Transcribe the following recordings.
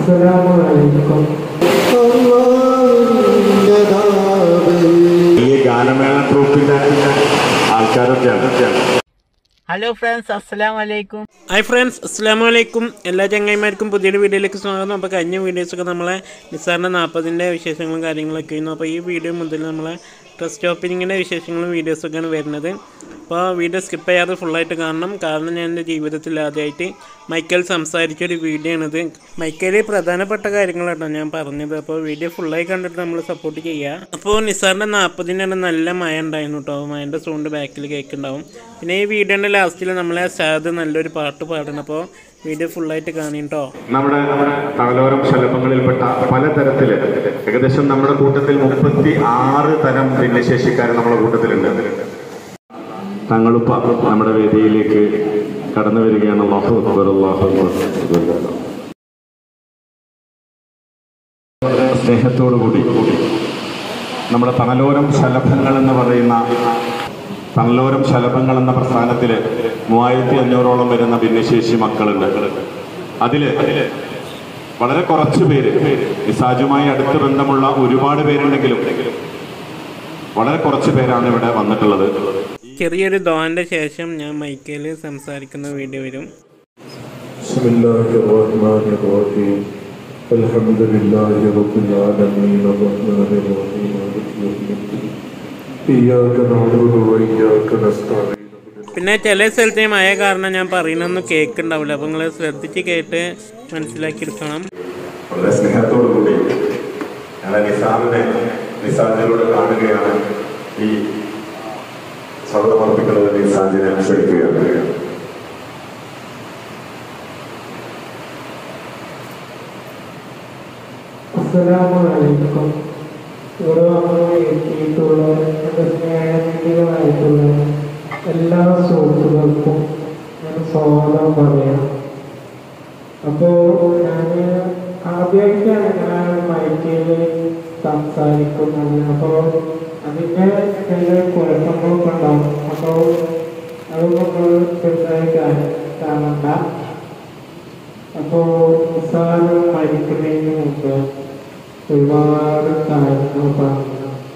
അസ്സലാമലൈക്കും. ഈ ഗാനമേള ട്രൂപ്പിന്റെ ആൾക്കാരൊക്കെയാണ്. ഹലോ ഫ്രണ്ട്സ്, അസ്സലാമലൈക്കും. ഹായ് ഫ്രണ്ട്സ്, അസ്സലാമലൈക്കും. എല്ലാ ചങ്ങായിമാർക്കും പുതിയൊരു വീഡിയോയിലേക്ക് സ്വാഗതം. അപ്പോൾ കഴിഞ്ഞ വീഡിയോസൊക്കെ നമ്മളെ നിസാറിൻ്റെ 40ൻ്റെ വിശേഷങ്ങളും കാര്യങ്ങളൊക്കെ ആയിരുന്നു. അപ്പോൾ ഈ വീഡിയോ മുതൽ നമ്മളെ ഡ്രസ് ഷോപ്പിങ്ങിൻ്റെ വിശേഷങ്ങളും വീഡിയോസൊക്കെയാണ് വരുന്നത്. അപ്പോൾ വീഡിയോ സ്കിപ്പ് ചെയ്യാതെ ഫുള്ളായിട്ട് കാണണം. കാരണം ഞാൻ എൻ്റെ ജീവിതത്തിൽ ആദ്യമായിട്ട് മൈക്കൽ സംസാരിച്ചൊരു വീഡിയോ ആണിത്. മൈക്കയിൽ പ്രധാനപ്പെട്ട കാര്യങ്ങളാണ് ഞാൻ പറഞ്ഞത്. അപ്പോൾ വീഡിയോ ഫുള്ളായി കണ്ടിട്ട് നമ്മൾ സപ്പോർട്ട് ചെയ്യുക. അപ്പോൾ നിസാറിൻ്റെ 40ന് നല്ല മഴ ഉണ്ടായിരുന്നു കേട്ടോ. മഴൻ്റെ സൗണ്ട് ബാക്കിൽ കേൾക്കുന്നുണ്ടാവും. പിന്നെ ഈ വീഡിയോൻ്റെ ലാസ്റ്റിൽ നമ്മളെ സാദ് നല്ലൊരു പാട്ട് പാടണം. അപ്പോൾ വീഡിയോ ഫുള്ളായിട്ട് കാണും. നമ്മുടെ തകലോരം ശലഭങ്ങളിൽപ്പെട്ട പലതരത്തില് ഏകദേശം നമ്മുടെ കൂട്ടത്തിൽ 36 തരം ഭിന്നശേഷിക്കാർ നമ്മുടെ കൂട്ടത്തിലുണ്ട്. തങ്ങളുപ്പ നമ്മുടെ വേദിയിലേക്ക് കടന്നു വരികയാണ്. അല്ലാഹു അക്ബർ, അല്ലാഹു അക്ബർ. സ്നേഹത്തോടുകൂടി നമ്മുടെ തണലോരം ശലഭങ്ങൾ എന്ന് പറയുന്ന തണലോരം ശലഭങ്ങൾ എന്ന പ്രസ്ഥാനത്തില് 3500ഓളം വരുന്ന ഭിന്നശേഷി മക്കളുണ്ട്. അതില് വളരെ കുറച്ച് പേര്, നിസാജുമായി അടുത്ത ബന്ധമുള്ള ഒരുപാട് പേരുണ്ടെങ്കിലും വളരെ കുറച്ച് പേരാണ് ഇവിടെ വന്നിട്ടുള്ളത്. ചെറിയൊരു ദോന്റെ ശേഷം ഞാൻ മൈക്കയിൽ സംസാരിക്കുന്ന വീഡിയോ വരും. പിന്നെ ചില സ്ഥലത്ത് മഴ കാരണം ഞാൻ പറയുന്നൊന്നും കേൾക്കുന്നുണ്ടാവില്ല. അപ്പോൾ നിങ്ങൾ ശ്രദ്ധിച്ച് കേട്ട് മനസ്സിലാക്കി എടുക്കണം. വളരെ സ്നേഹത്തോടു കൂടി ഞങ്ങളെ നിസാജിലൂടെ കാണുകയാണ്. ഈ സ്വാഗതമർപ്പിക്കുന്നത് നിസാജിനെ ക്ഷണിക്കുകയാണ്. അസ്സലാമലൈക്കും. ഇവിടെ വന്ന് എത്തിയിട്ടുള്ള എൻ്റെ സ്നേഹനിധികളായിട്ടുള്ള എല്ലാ സുഹൃത്തുക്കൾക്കും ഞാൻ സ്വാഗതം പറയാം. അപ്പോൾ ഞാൻ ആദ്യമായിട്ടാണ് ഞാൻ മൈക്കിൽ സംസാരിക്കുന്നത്. അപ്പോൾ അതിൻ്റെ ചില കുഴപ്പങ്ങളൊക്കെ ഉണ്ടാവും. അപ്പോൾ അത് നമ്മൾ ചെറുതായി കാണണ്ട. അപ്പോൾ നിസാറ് മരിക്കുന്നതിന് മുമ്പ് ഒരുപാട് കാര്യങ്ങൾ പറഞ്ഞു.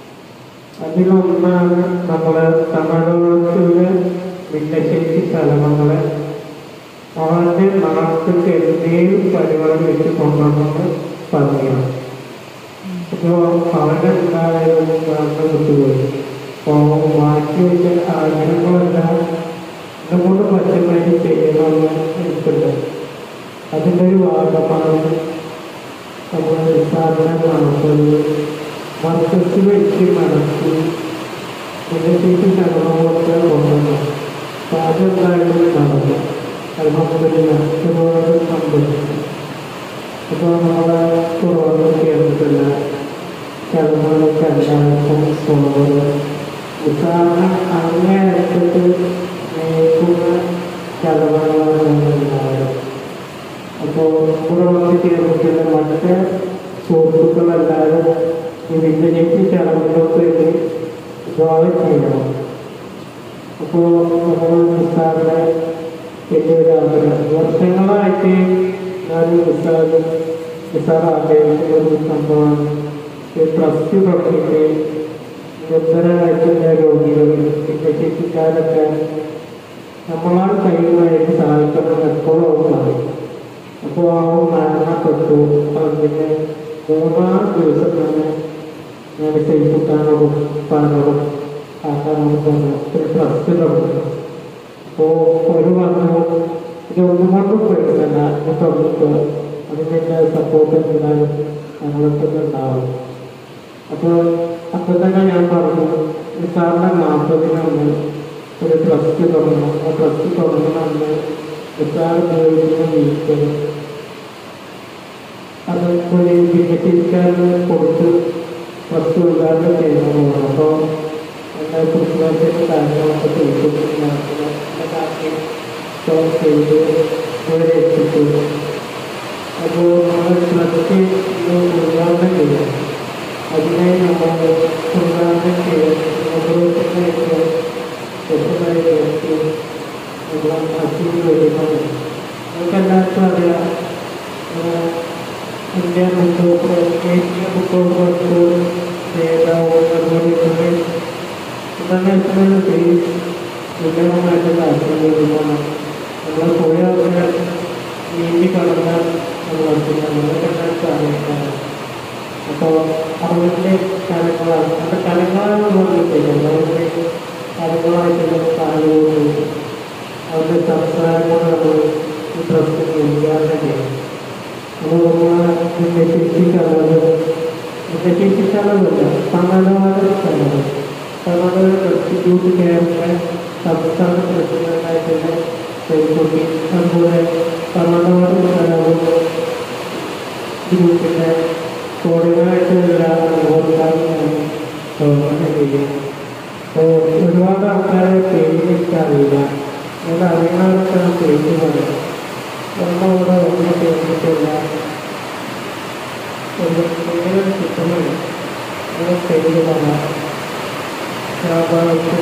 അതിലൊന്നാണ് നമ്മളെ തമിഴ്നാട്ടിലെ ഭിന്നശേഷി സ്ഥലങ്ങളെ അവൻ്റെ നാട്ടിൽ എന്തെങ്കിലും പരിപാടി വെച്ച് കൊണ്ടുവന്നെന്ന് പറഞ്ഞു. അപ്പോൾ അവൻ്റെ എന്തായാലും കാരണം വിട്ടുപോയി. അപ്പോൾ മാറ്റി വെച്ച ആഗ്രഹങ്ങളെല്ലാം എന്നെക്കൊണ്ട് പറ്റുന്നതായി ചെയ്യണമെന്ന് എനിക്കുണ്ട്. അതിൻ്റെ ഒരു ഭാഗമാണ് നമ്മൾ നിസാറിനെ നടത്തുന്നത്. മർക്കസിൽ വെച്ച് നടത്തി ഭിന്നശേഷി സ്ഥലങ്ങളൊക്കെ കൊണ്ടുവന്നു. അപ്പോൾ അതെന്തായാലും നടന്നു. ഒരുപാട് സംഭവിച്ചു. അപ്പോൾ നമ്മളെ കുറവ് കേരളത്തില്ല സ്ഥലങ്ങളൊക്കെ എല്ലാവർക്കും സ്വന്തം നിസാറിനെ അങ്ങേയറ്റത്ത് നയിക്കുന്ന സ്ഥലങ്ങളാണ് ഉണ്ടായത്. അപ്പോൾ കുറവൊക്കെ കേരളത്തിലെ മറ്റേ സുഹൃത്തുക്കളെല്ലാവരും ഈ ഭിന്നശേഷി സ്ഥലങ്ങളിലൊക്കെ വേണ്ടി സ്വാഗതം ചെയ്യണം. അപ്പോൾ നമ്മൾ നിസാറിനെ വലിയൊരു ആഗ്രഹം വർഷങ്ങളായിട്ട് ഞാൻ നിസാർ ആഗ്രഹിക്കുന്ന ഒരു സംഭവമാണ് ഈ ട്രസ്റ്റ് തുടങ്ങിയിട്ട് നിർദ്ധരായിട്ടുള്ള രോഗികൾ ഭിന്നശേഷിക്കാരൊക്കെ നമ്മളാൽ കഴിയുന്നതായിട്ട് സഹായിക്കണം എപ്പോഴും പറയും. അപ്പോൾ അവൻ മരണപ്പെട്ടു. അതിന് 3-ാം ദിവസം തന്നെ ഞാൻ ചെയ്യിപ്പിക്കാനോടും പറഞ്ഞോടും ആക്കാനോടും പറഞ്ഞു ഒരു ട്രസ്റ്റ് തുടങ്ങുന്നു. അപ്പോൾ ഒരു പറഞ്ഞു ഇതൊന്നും കൊണ്ടും പേടിക്കണ്ട, ഇത് തുടങ്ങിക്കോ, അതിൻ്റെ സപ്പോർട്ട് എന്തായാലും ഞങ്ങൾക്ക് ഉണ്ടാവും. അപ്പോൾ അപ്പോൾ തന്നെ ഞാൻ പറഞ്ഞു നിസാറിൻ്റെ 40-ന് ഒരു ട്രസ്റ്റ് തുടങ്ങണം. ആ ട്രസ്റ്റ് തുടങ്ങണമെന്ന് നിസാർ ഉപയോഗിക്കുന്ന വീട്ടിൽ അത് ഒരു ഭിന്നശേഷിക്കാരന് കൊടുത്ത് ട്രസ്റ്റ് ഉദ്ഘാടനം ചെയ്യുന്നതാണ്. അപ്പോൾ എൻ്റെ കൃഷികാരുടെ കാര്യങ്ങളൊക്കെ ചെയ്ത് ചെയ്ത് അവരെ എത്തിച്ചു. അപ്പോൾ നമ്മൾ ട്രസ്റ്റ് ഉദ്ഘാടനം ചെയ്യാം. അതിനായി നമ്മൾ ഉദ്ഘാടനം ചെയ്യാൻ നമ്മൾ 10 വരുന്നത് നമുക്കെല്ലാവർക്കും അറിയാം. ഇന്ത്യ ദേശീയ ഫുട്ബോൾ കോച്ച് നേതാവ് അതുപോലെ തന്നെ ഇന്റർനാഷണൽ ഫീസ് ഉന്നതമായിട്ട് താല്പര്യമാണ്. നമ്മൾ പോയ നീന്തി കടന്നാൽ നമ്മൾ നടത്തുന്നത് അറിയിക്കാറ്. അപ്പോൾ അവരുടെ സ്ഥലങ്ങളാണ് അവരുടെ സ്ഥലങ്ങളാണെന്ന് പറഞ്ഞിട്ടില്ല, അവരുടെ സ്ഥലങ്ങളായിട്ടുള്ള സ്ഥലങ്ങളും അവരുടെ സംസാരങ്ങളും നമ്മൾ ഈ പ്രശ്നം ചെയ്യാതെ ചെയ്യണം. അപ്പോൾ വിശേഷിക്കാറുമില്ല സമാധാന സ്ഥലങ്ങൾ സമാധാന ഇൻസ്റ്റിറ്റ്യൂട്ട് കേരള സംസ്ഥാന പ്രസിഡന്റായിട്ടുള്ള പെൺകുട്ടി അതുപോലെ സമാധാന സ്ഥലവും ഗ്രൂപ്പിൻ്റെ കോർഡിനേറ്ററുള്ള ഓർക്കാനാണ് പ്രവർത്തനം ചെയ്യുന്നത്. അപ്പോൾ ഒരുപാട് ആൾക്കാരെ പേരിലേക്കറിയില്ല, അത് അറിയാനൊക്കെ പേര് പറയും. നമ്മളവിടെ ഒന്നും കേട്ടിട്ടില്ല, ഒരു കിട്ടുന്നില്ല, അത് പേര് പറയാം. സ്വാഭാവിക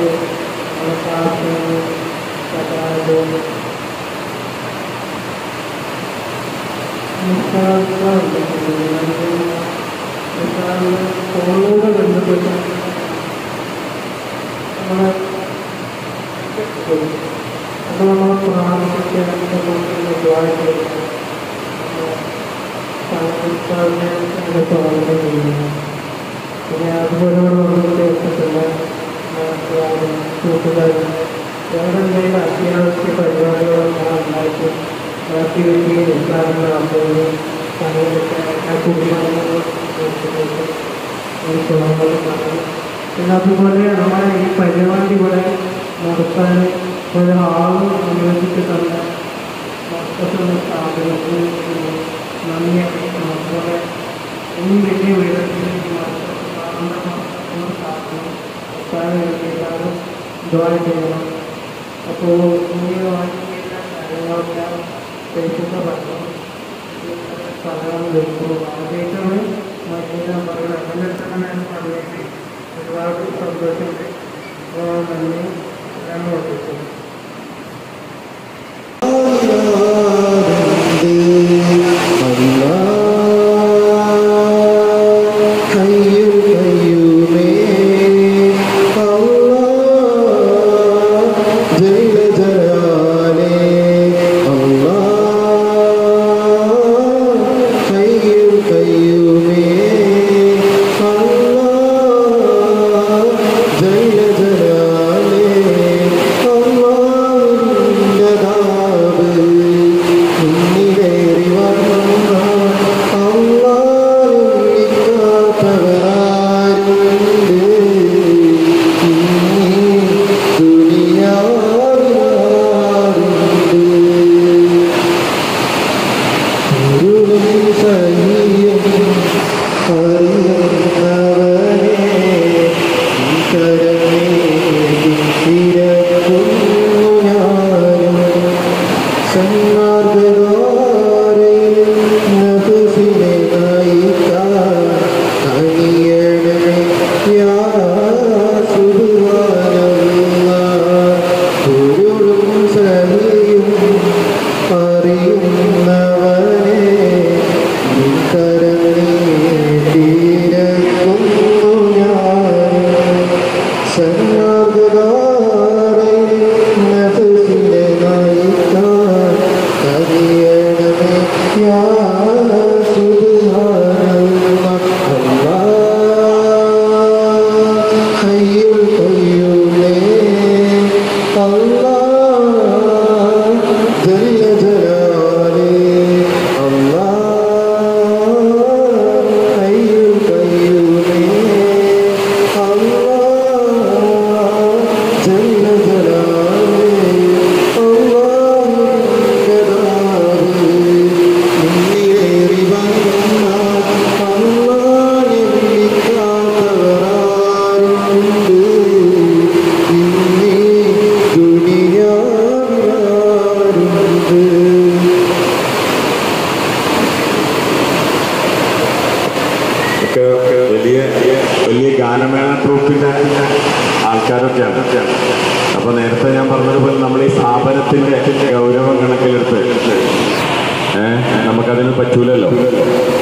ഫോണിലൂടെ ബന്ധപ്പെട്ട് നമ്മളെ അത് നമ്മളെ പ്രാർത്ഥിക്കാൻ സ്വാഗതം ചെയ്യുന്നു. പിന്നെ അതുപോലെ കേട്ടിട്ടുള്ള കൂട്ടുകാരും വേറെ എന്തെങ്കിലും അത്യാവശ്യ പരിപാടികളൊക്കെ ഉണ്ടാക്കി ആക്ടിവിറ്റിയിൽ ഉദ്ഘാടനമാക്കുകയും പിന്നെ അതുപോലെ നമ്മളെ ഈ പരിപാടി ഇവിടെ നടത്താൻ ഒരാളും അനുവദിച്ചിട്ടുണ്ട്. മൊത്തത്തിലുള്ള സ്ഥാപനത്തിന് നന്ദി അറിയിക്കണം. അതുപോലെ ഇനി വലിയ വീടത്തിൽ ജോയിൻ ചെയ്യണം. അപ്പോൾ ഇനി വാങ്ങിക്കുന്ന കാര്യങ്ങളെല്ലാം പേശുന്ന പറ്റും സ്ഥലങ്ങൾ വെക്കും. ആദ്യമായിട്ടാണ് മറ്റേ പറയുന്നത്, അങ്ങനെ തന്നെ പറഞ്ഞിട്ട് ഒരുപാട് സന്തോഷമുണ്ട്. നന്ദി ഞാൻ ഓർമ്മിച്ചു. വലിയ ഗാനമേള ട്രൂപ്പിന്റെ ആൾക്കാരൊക്കെയാണ്. അപ്പൊ നേരത്തെ ഞാൻ പറഞ്ഞതുപോലെ നമ്മൾ ഈ സ്ഥാപനത്തിന്റെ ഗൗരവം കണക്കിലെടുത്ത് നമുക്കതിന് പറ്റൂലല്ലോ.